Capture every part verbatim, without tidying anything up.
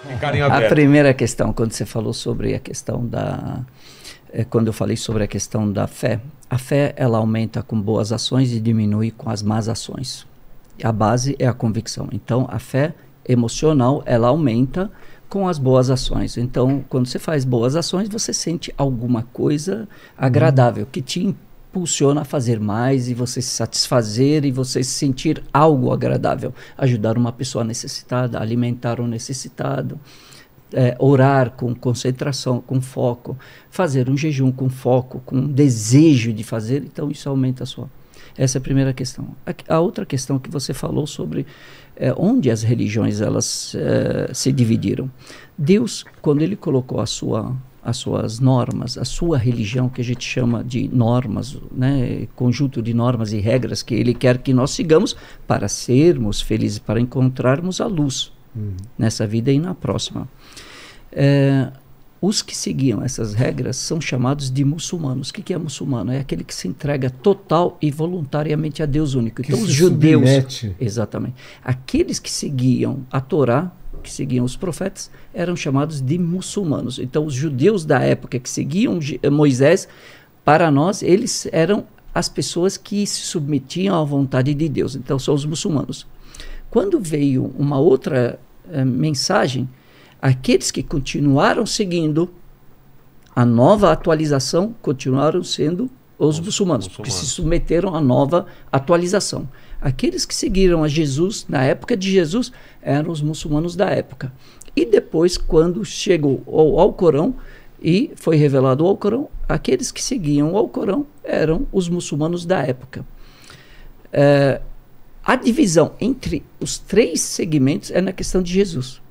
Ficarem abertos. A primeira questão, quando você falou sobre a questão da... É, quando eu falei sobre a questão da fé, a fé ela aumenta com boas ações e diminui com as más ações. A base é a convicção. Então, a fé emocional, ela aumenta com as boas ações. Então, quando você faz boas ações, você sente alguma coisa agradável, que te impulsiona a fazer mais e você se satisfazer e você sentir algo agradável. Ajudar uma pessoa necessitada, alimentar um necessitado, é, orar com concentração, com foco, fazer um jejum com foco, com desejo de fazer. Então, isso aumenta a sua... Essa é a primeira questão. A, a outra questão que você falou sobre é, onde as religiões elas é, se dividiram. Deus, quando ele colocou a sua, as suas normas, a sua religião, que a gente chama de normas, né, conjunto de normas e regras que ele quer que nós sigamos para sermos felizes, para encontrarmos a luz uhum. nessa vida e na próxima. É, os que seguiam essas regras são chamados de muçulmanos. O que, que é muçulmano? É aquele que se entrega total e voluntariamente a Deus único. Que então os se judeus... submete. Exatamente. Aqueles que seguiam a Torá, que seguiam os profetas, eram chamados de muçulmanos. Então os judeus da época que seguiam Moisés, para nós, eles eram as pessoas que se submetiam à vontade de Deus. Então são os muçulmanos. Quando veio uma outra eh, mensagem, aqueles que continuaram seguindo a nova atualização continuaram sendo os, os muçulmanos, muçulmanos, porque se submeteram à nova atualização. Aqueles que seguiram a Jesus, na época de Jesus, eram os muçulmanos da época. E depois, quando chegou ao Alcorão e foi revelado o Alcorão, aqueles que seguiam o Alcorão eram os muçulmanos da época. É, a divisão entre os três segmentos é na questão de Jesus.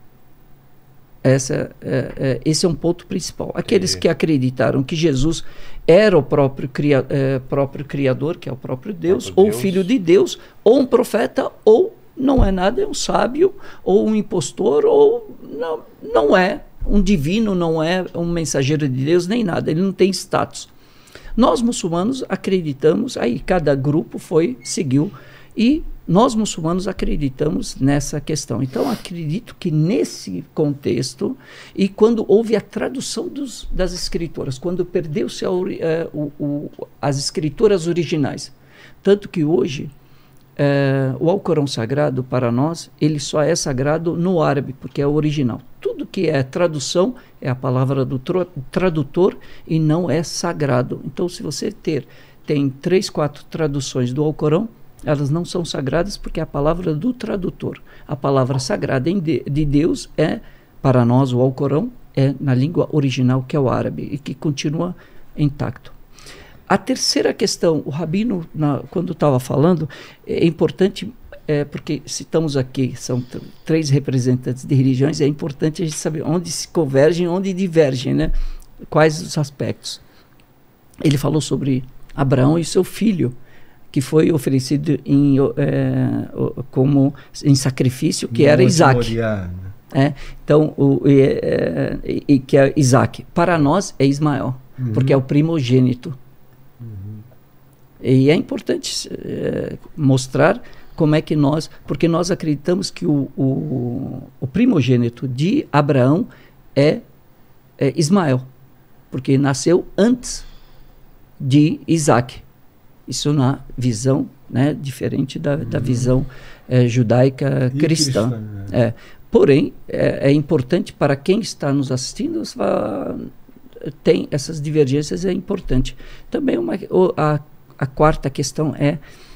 Essa, é, é, esse é um ponto principal. Aqueles que acreditaram que Jesus era o próprio, cria, é, próprio Criador, que é o próprio Deus, próprio ou Deus. Filho de Deus, ou um profeta, ou não é nada, é um sábio, ou um impostor, ou não, não é um divino, não é um mensageiro de Deus, nem nada, ele não tem status. Nós muçulmanos acreditamos, aí cada grupo foi, seguiu, e nós muçulmanos acreditamos nessa questão. Então, acredito que nesse contexto, e quando houve a tradução dos, das escrituras, quando perdeu-se uh, o, o, as escrituras originais, tanto que hoje uh, o Alcorão Sagrado, para nós, ele só é sagrado no árabe, porque é o original. Tudo que é tradução é a palavra do tradutor e não é sagrado. Então, se você ter, tem três, quatro traduções do Alcorão, elas não são sagradas porque é a palavra do tradutor. A palavra sagrada de, de Deus é, para nós, o Alcorão, é na língua original, que é o árabe, e que continua intacto. A terceira questão, o Rabino, na, quando estava falando, é importante, é, porque citamos aqui, são três representantes de religiões, é importante a gente saber onde se convergem, onde divergem, né? Quais os aspectos. Ele falou sobre Abraão e seu filho, que foi oferecido em, é, como em sacrifício, que era Isaac. É, então, o, é, é, e, que é Isaac. Para nós é Ismael, uhum. porque é o primogênito. Uhum. E é importante é, mostrar como é que nós... Porque nós acreditamos que o, o, o primogênito de Abraão é, é Ismael, porque nasceu antes de Isaac. Isso na visão, né, diferente da, da visão é, judaica e cristã. cristã né? é. Porém, é, é importante para quem está nos assistindo, tem essas divergências, é importante. Também uma, a, a quarta questão é,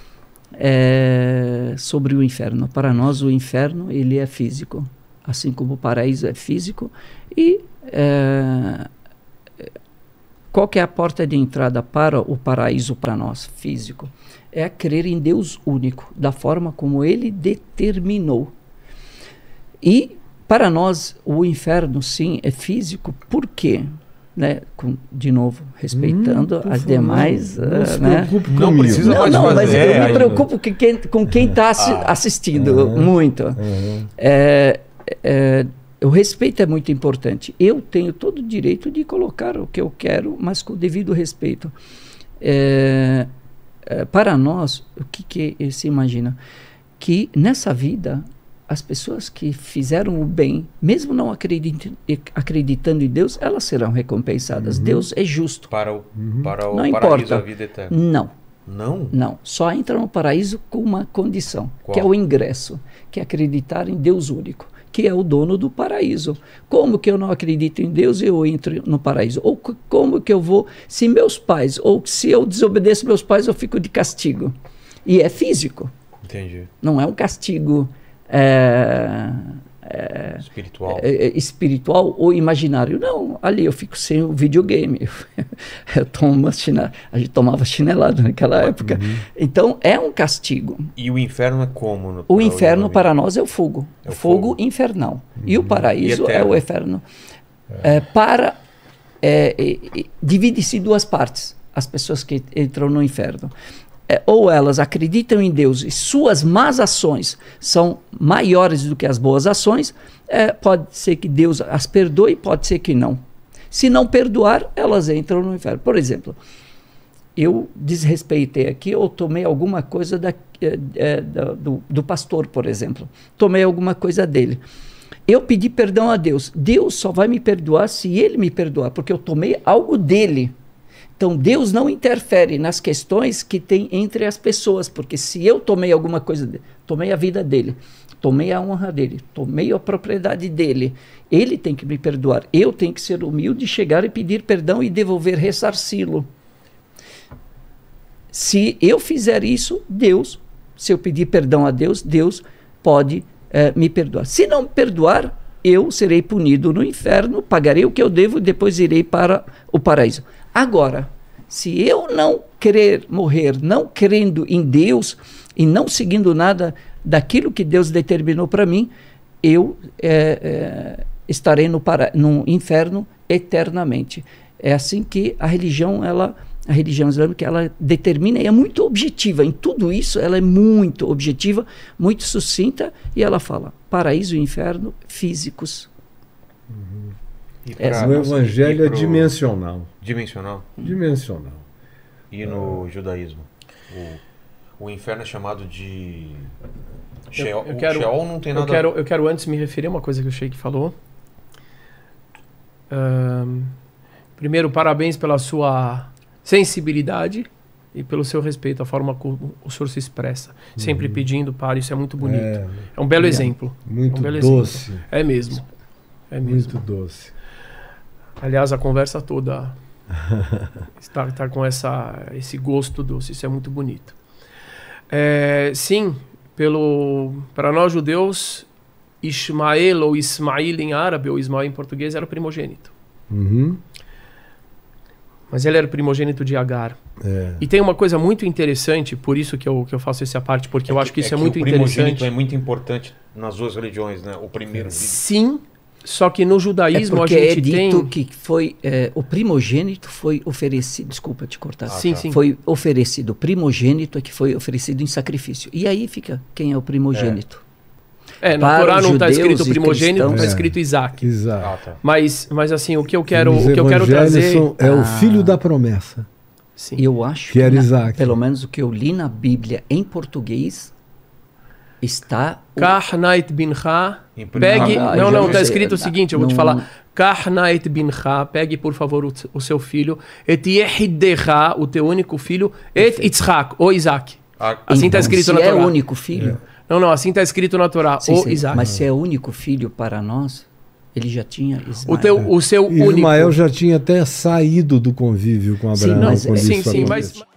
é sobre o inferno. Para nós, o inferno ele é físico, assim como o paraíso é físico. E é, qual que é a porta de entrada para o paraíso para nós, físico? É crer em Deus único, da forma como Ele determinou. E, para nós, o inferno, sim, é físico. Por quê? Né? Com, de novo, respeitando hum, as favor, demais... Não uh, se preocupe né? Não precisa não, mais não, fazer. Mas eu é, me preocupo que quem, com quem está assi ah, assistindo uhum, muito. Uhum. É, é, o respeito é muito importante. Eu tenho todo o direito de colocar o que eu quero, mas com o devido respeito. É, é, para nós, o que, que se imagina? Que nessa vida as pessoas que fizeram o bem, mesmo não acredit acreditando em Deus, elas serão recompensadas. Uhum. Deus é justo. Para o, uhum. para o não paraíso importa. da vida eterna. Não. Não? Não. Só entra no paraíso com uma condição, Qual? que é o ingresso, que é acreditar em Deus único, que é o dono do paraíso. Como que eu não acredito em Deus e eu entro no paraíso? Ou como que eu vou, se meus pais, ou se eu desobedeço meus pais, eu fico de castigo. E é físico. Entendi. Não é um castigo é, é, espiritual. É, é, espiritual ou imaginário. Não, ali eu fico sem o videogame. Eu, eu tomo uma chinela, a gente tomava chinelada naquela época. Uhum. Então é um castigo. E o inferno é como? No, o inferno para nós é o fogo. É o fogo, fogo infernal. Uhum. E o E paraíso é o inferno. É. É, para é, é, divide-se em duas partes. As pessoas que entram no inferno. É, ou elas acreditam em Deus e suas más ações são maiores do que as boas ações, é, pode ser que Deus as perdoe, pode ser que não. Se não perdoar, elas entram no inferno. Por exemplo, eu desrespeitei aqui ou tomei alguma coisa da, é, é, do, do pastor, por exemplo. Tomei alguma coisa dele. Eu pedi perdão a Deus. Deus só vai me perdoar se ele me perdoar, porque eu tomei algo dele. Então, Deus não interfere nas questões que tem entre as pessoas, porque se eu tomei alguma coisa dele, tomei a vida dele, tomei a honra dele, tomei a propriedade dele, ele tem que me perdoar. Eu tenho que ser humilde, chegar e pedir perdão e devolver, ressarci-lo. Se eu fizer isso, Deus, se eu pedir perdão a Deus, Deus pode eh, me perdoar. Se não me perdoar, eu serei punido no inferno, pagarei o que eu devo e depois irei para o paraíso. Agora, se eu não querer morrer, não crendo em Deus e não seguindo nada daquilo que Deus determinou para mim, eu é, é, estarei no, para, no inferno eternamente. É assim que a religião, ela, a religião islâmica, ela determina e é muito objetiva. Em tudo isso, ela é muito objetiva, muito sucinta, e ela fala paraíso e inferno físicos. Uhum. Pra, o evangelho pro... é dimensional. Dimensional? Dimensional. E no é. judaísmo? O, o inferno é chamado de Sheol. Eu, eu quero, o Sheol não tem nada... Eu quero, eu quero antes me referir a uma coisa que o Sheik falou. Um, primeiro, parabéns pela sua sensibilidade e pelo seu respeito, a forma como o senhor se expressa. Uhum. Sempre pedindo para, isso é muito bonito. É, é um belo é. exemplo. Muito é um belo doce. Exemplo. É mesmo. É mesmo. Muito doce. Aliás, a conversa toda está, está com essa, esse gosto doce, isso é muito bonito. É, sim, pelo, para nós judeus, Ismael ou Ismail em árabe, ou Ismael em português, era o primogênito. Uhum. Mas ele era o primogênito de Agar. É. E tem uma coisa muito interessante, por isso que eu, que eu faço essa parte, porque é eu que, acho que isso é, é que muito o primogênito interessante. É muito importante nas duas religiões, né? O primeiro. Sim. Só que no judaísmo é a gente é dito tem... que foi, é, o primogênito foi oferecido, desculpa te cortar, ah, sim, tá. sim. foi oferecido, o primogênito é que foi oferecido em sacrifício. E aí fica quem é o primogênito. É, é na Torá não está escrito primogênito, está escrito Isaac. Isaac. Ah, tá. mas, mas assim, o que eu quero, o que eu quero trazer... São, é ah, o filho da promessa. Sim. Eu acho que, era na, Isaac. Pelo menos o que eu li na Bíblia em português... Está Karnait bincha, pegue, ah, não, não, está escrito o seguinte, eu vou não, te falar, Karnait bincha, pegue por favor o, o seu filho, et yehidecha, o teu único filho, et Yitzhak, ou Isaac. Ah, assim está então, escrito na Torá. Se é o único filho. É. Não, não, assim está escrito na Torá, sim, ou sim, Isaac. Mas se é o único filho para nós, ele já tinha Ismael. O, teu, o seu Ismael único. já tinha até saído do convívio com Abraão. Sim, não, sim, sim, mas...